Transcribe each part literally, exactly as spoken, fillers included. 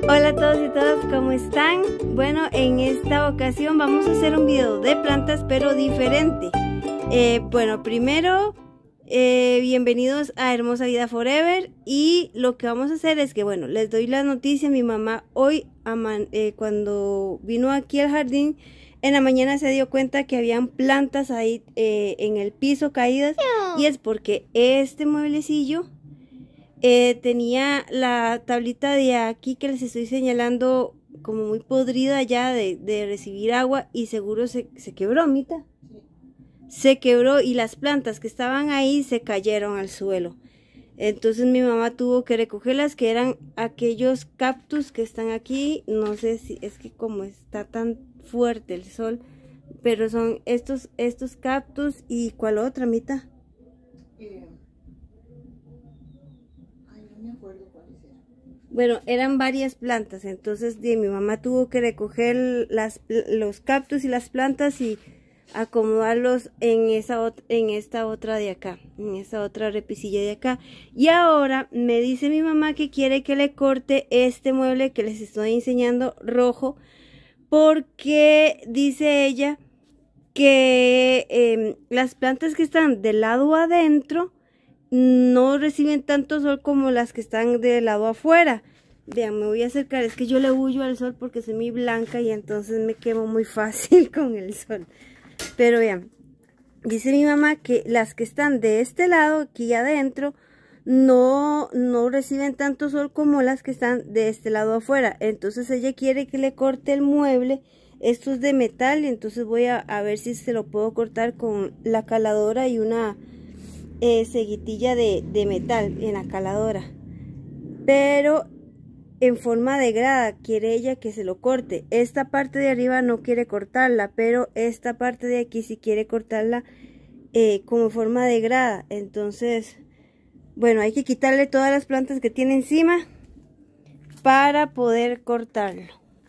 Hola a todos y todas, ¿cómo están? Bueno, en esta ocasión vamos a hacer un video de plantas pero diferente. eh, Bueno, primero, eh, bienvenidos a Hermosa Vida Forever. Y lo que vamos a hacer es que, bueno, les doy la noticia. Mi mamá hoy, eh, cuando vino aquí al jardín, en la mañana se dio cuenta que habían plantas ahí eh, en el piso caídas. Y es porque este mueblecillo Eh, tenía la tablita de aquí que les estoy señalando como muy podrida ya de, de recibir agua, y seguro se, se quebró, Mita. Se quebró y las plantas que estaban ahí se cayeron al suelo. Entonces mi mamá tuvo que recogerlas, que eran aquellos cactus que están aquí. No sé si es que como está tan fuerte el sol, pero son estos, estos cactus. ¿Y cuál otra, Mita? Eh, ay, no me acuerdo cuáles eran. Bueno, eran varias plantas. Entonces de, mi mamá tuvo que recoger las, los cactus y las plantas y acomodarlos en, esa, en esta otra de acá, en esta otra repisilla de acá. Y ahora me dice mi mamá que quiere que le corte este mueble que les estoy enseñando, rojo, porque dice ella que eh, las plantas que están del lado adentro no reciben tanto sol como las que están del lado afuera. Vean, me voy a acercar, es que yo le huyo al sol porque soy muy blanca y entonces me quemo muy fácil con el sol. Pero vean, dice mi mamá que las que están de este lado, aquí adentro, no, no reciben tanto sol como las que están de este lado afuera. Entonces ella quiere que le corte el mueble. Esto es de metal, y entonces voy a, a ver si se lo puedo cortar con la caladora y una eh, ceguitilla de, de metal en la caladora. Pero en forma de grada quiere ella que se lo corte. Esta parte de arriba no quiere cortarla, pero esta parte de aquí sí quiere cortarla eh, como forma de grada. Entonces, bueno, hay que quitarle todas las plantas que tiene encima para poder cortarlo.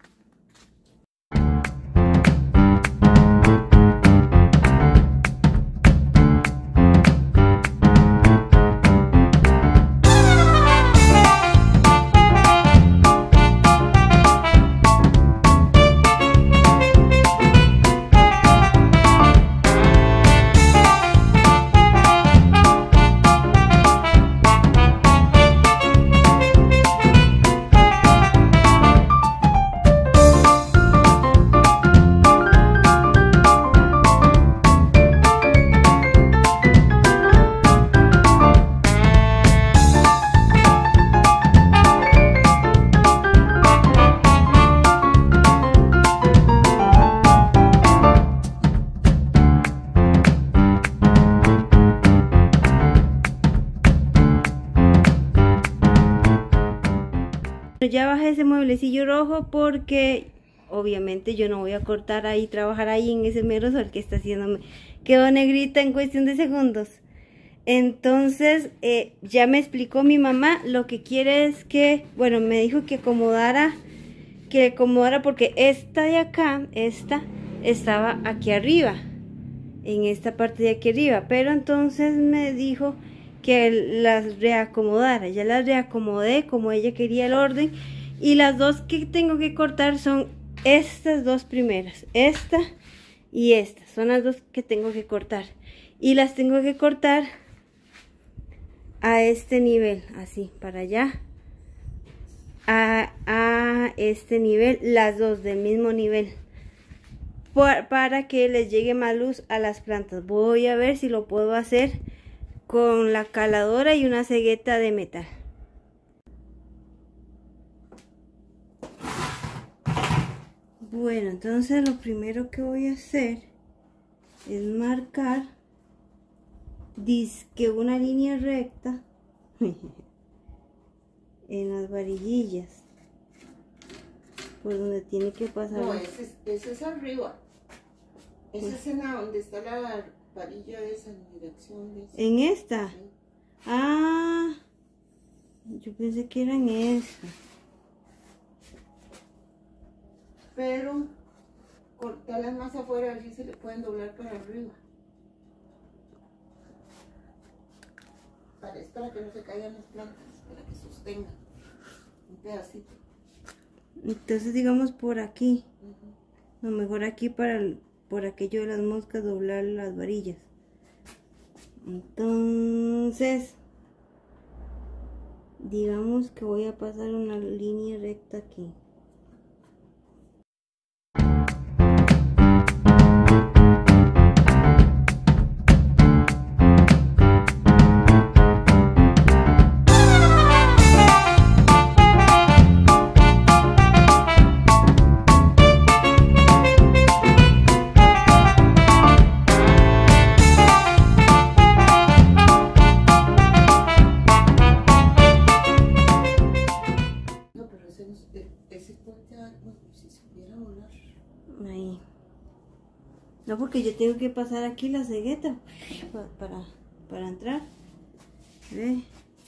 Ya bajé ese mueblecillo rojo porque obviamente yo no voy a cortar ahí, trabajar ahí en ese mero sol que está haciéndome. Quedó negrita en cuestión de segundos. Entonces eh, ya me explicó mi mamá. Lo que quiere es que, bueno, me dijo que acomodara, que acomodara porque esta de acá, esta estaba aquí arriba, en esta parte de aquí arriba. Pero entonces me dijo que las reacomodara. Ya las reacomodé como ella quería el orden, y las dos que tengo que cortar son estas dos primeras, esta y esta, son las dos que tengo que cortar, y las tengo que cortar a este nivel, así, para allá, a, a este nivel, las dos del mismo nivel, por, para que les llegue más luz a las plantas. Voy a ver si lo puedo hacer con la caladora y una cegueta de metal. Bueno, entonces lo primero que voy a hacer es marcar dizque una línea recta en las varillillas por donde tiene que pasar. No, ese es, ese es arriba. Ese es en la, donde está la varilla de esa, en dirección de esa. ¿En esta? Sí. Ah, yo pensé que era en esta. Pero cortarlas más afuera, así se le pueden doblar para arriba. Para, es para que no se caigan las plantas, para que sostengan un pedacito. Entonces digamos por aquí. Ujú. Lo mejor aquí para el, por aquello de las moscas doblar las varillas. Entonces digamos que voy a pasar una línea recta aquí. Ahí. No, porque yo tengo que pasar aquí la cegueta para, para, para entrar. ¿Ve?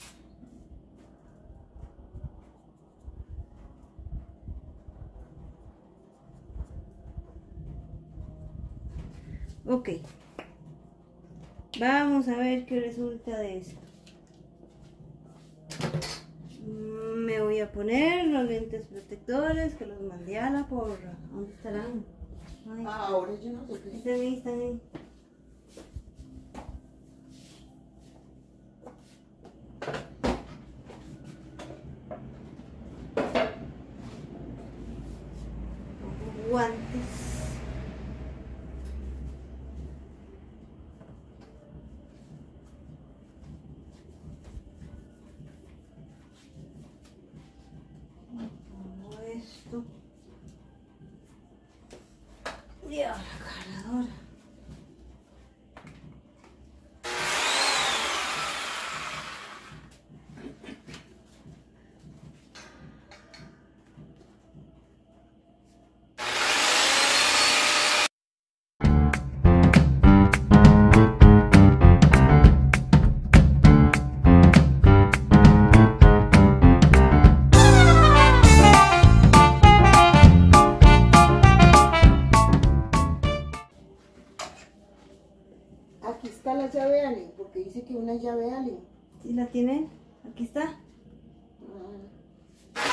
Ok. Vamos a ver qué resulta de esto. Me voy a poner los lentes protectores que los mandé a la porra. ¿Dónde estarán? Ay, Ah, ahora yo no sé qué. están ahí, están ahí. Guantes. Esto y ahora cargadora. Aquí está la llave Allen, porque dice que una llave Allen. ¿Sí la tienen? Aquí está. Ah.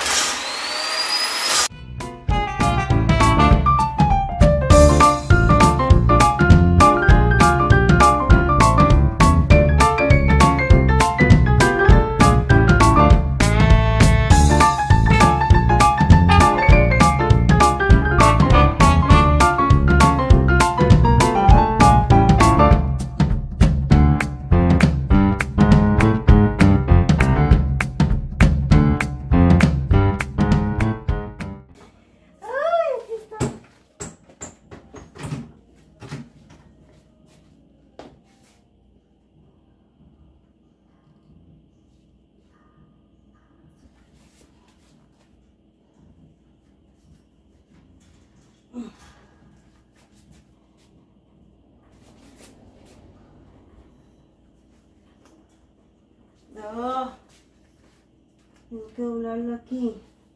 No, tengo que doblarlo aquí.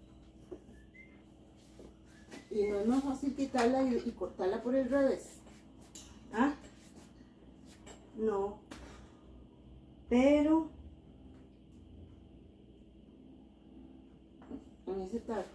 Y no es más fácil quitarla y, y cortarla por el revés. ¿Ah? No. Pero En ese tal.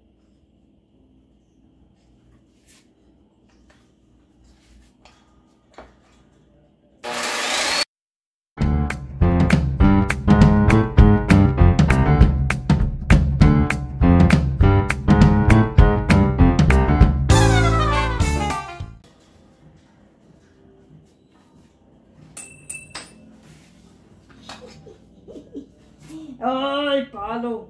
¡ay, palo!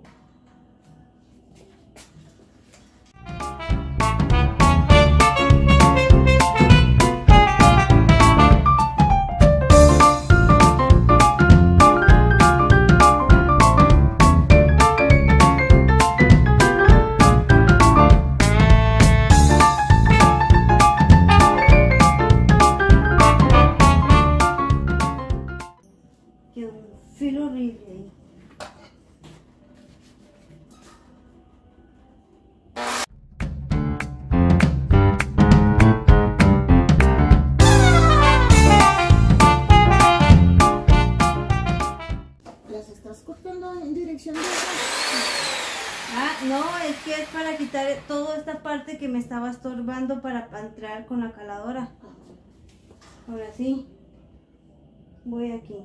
Quedó un filo horrible ahí. ¿Las estás cortando en dirección de acá? Ah, no, es que es para quitar toda esta parte que me estaba estorbando para entrar con la caladora. Ahora sí, voy aquí.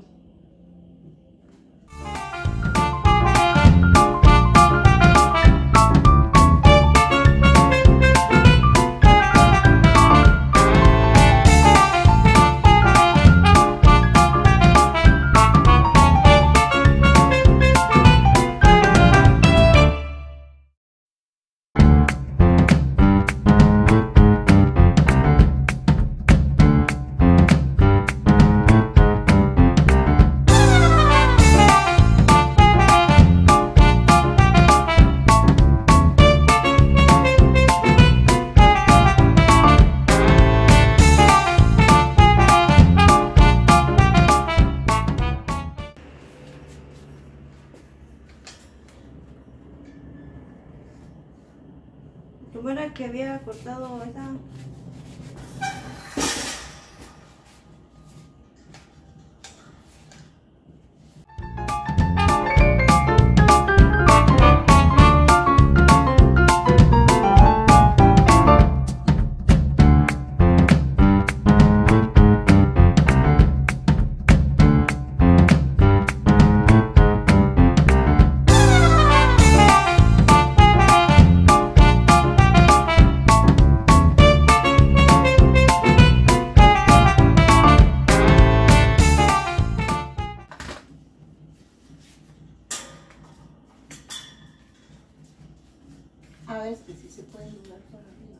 ¿Cómo era que había cortado esa? Ah, es que sí se puede doblar para arriba.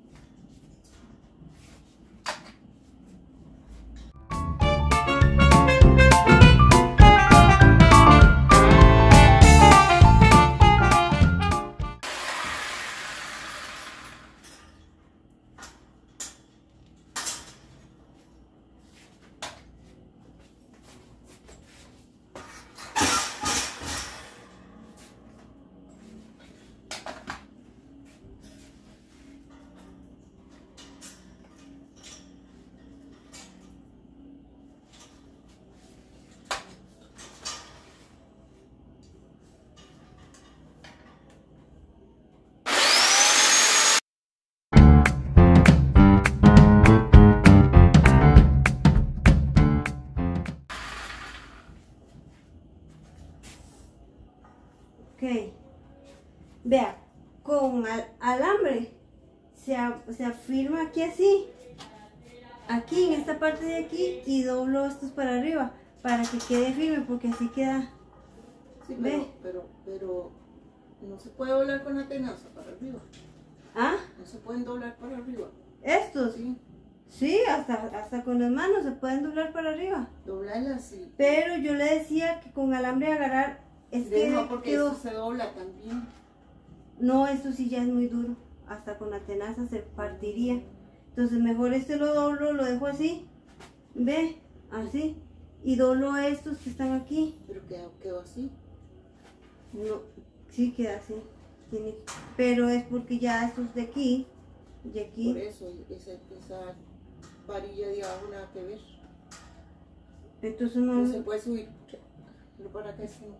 Ok, vea, con al alambre se, a, se afirma aquí así, aquí en esta parte de aquí, y doblo estos para arriba para que quede firme, porque así queda. Sí, ve. pero, pero, pero no se puede doblar con la tenaza para arriba. ¿Ah? No se pueden doblar para arriba. ¿Estos? Sí, Sí, hasta, hasta con las manos se pueden doblar para arriba. doblarla así. Pero yo le decía que con alambre agarrar, es que No, porque quedó. eso se dobla también. No, esto sí ya es muy duro. Hasta con la tenaza se partiría. Entonces mejor este lo doblo, lo dejo así. Ve, así. Y doblo estos que están aquí. Pero quedó, quedó así. No, sí queda así. Tiene, pero es porque ya estos de aquí y aquí. Por eso, esa, esa varilla de abajo nada que ver. Entonces no. No se puede subir. Pero para que sí.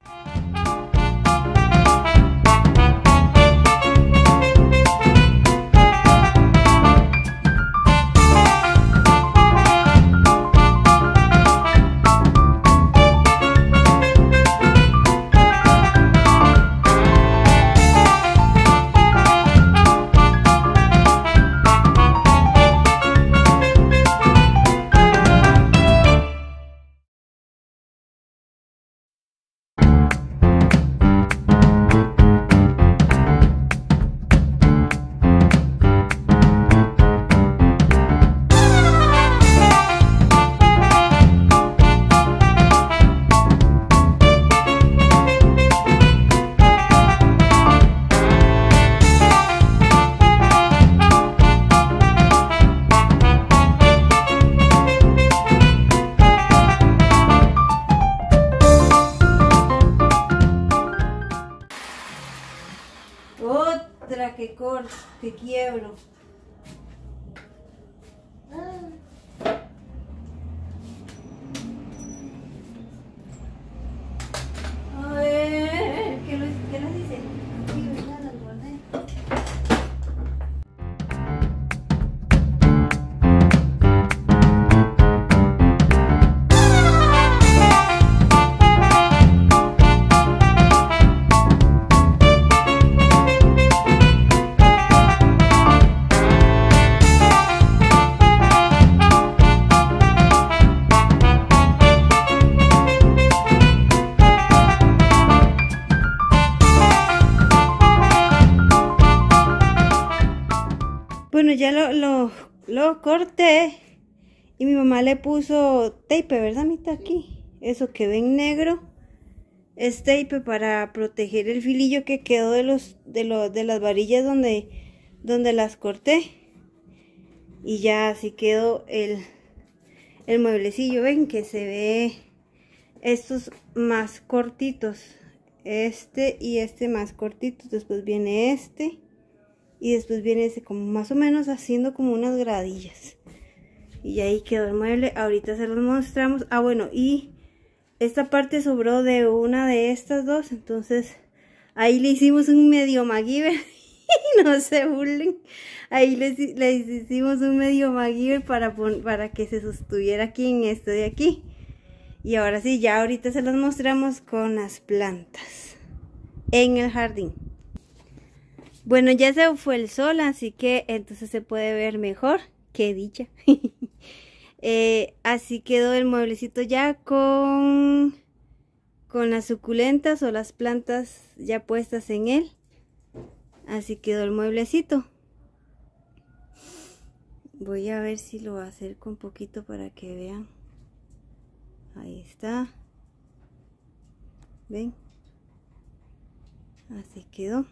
Otra que corto, que quiebro. A ver, ¿qué, lo, qué les dice? ya lo, lo, lo corté y mi mamá le puso tape, ¿verdad, Mita? Aquí, eso que ven negro es tape para proteger el filillo que quedó de los de los de las varillas donde donde las corté. Y ya así quedó el el mueblecillo. Ven que se ve estos más cortitos, este y este más cortitos, después viene este y después viene ese, como más o menos haciendo como unas gradillas. Y ahí quedó el mueble. Ahorita se los mostramos. Ah, bueno, y esta parte sobró de una de estas dos, entonces ahí le hicimos un medio MacGyver. No se burlen, ahí les, les hicimos un medio MacGyver para, para que se sostuviera aquí en esto de aquí. Y ahora sí, ya ahorita se los mostramos con las plantas en el jardín. Bueno, ya se fue el sol, así que entonces se puede ver mejor. Qué dicha. eh, así quedó el mueblecito ya con, con las suculentas o las plantas ya puestas en él. Así quedó el mueblecito. Voy a ver si lo acerco un poquito para que vean. Ahí está. ¿Ven? Así quedó.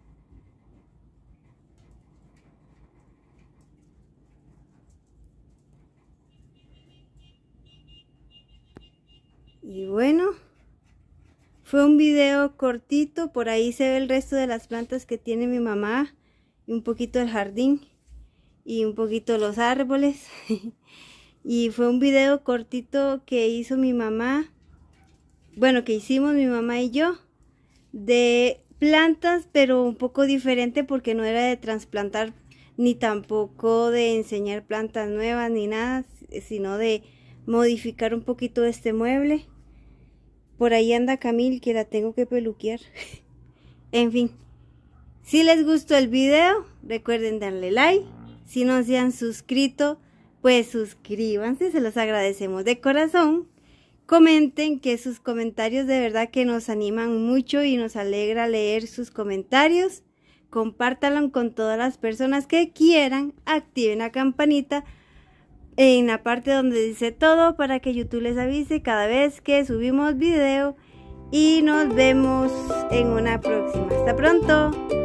Y bueno, fue un video cortito. Por ahí se ve el resto de las plantas que tiene mi mamá. Y un poquito el jardín. Y un poquito los árboles. Y fue un video cortito que hizo mi mamá. Bueno, que hicimos mi mamá y yo. De plantas, pero un poco diferente porque no era de trasplantar. Ni tampoco de enseñar plantas nuevas ni nada. Sino de modificar un poquito este mueble. Por ahí anda Camil, que la tengo que peluquear. En fin, si les gustó el video, recuerden darle like. Si no se han suscrito, pues suscríbanse, se los agradecemos de corazón. Comenten, que sus comentarios de verdad que nos animan mucho y nos alegra leer sus comentarios. Compártanlo con todas las personas que quieran. Activen la campanita en la parte donde dice todo para que YouTube les avise cada vez que subimos video. Y nos vemos en una próxima. Hasta pronto.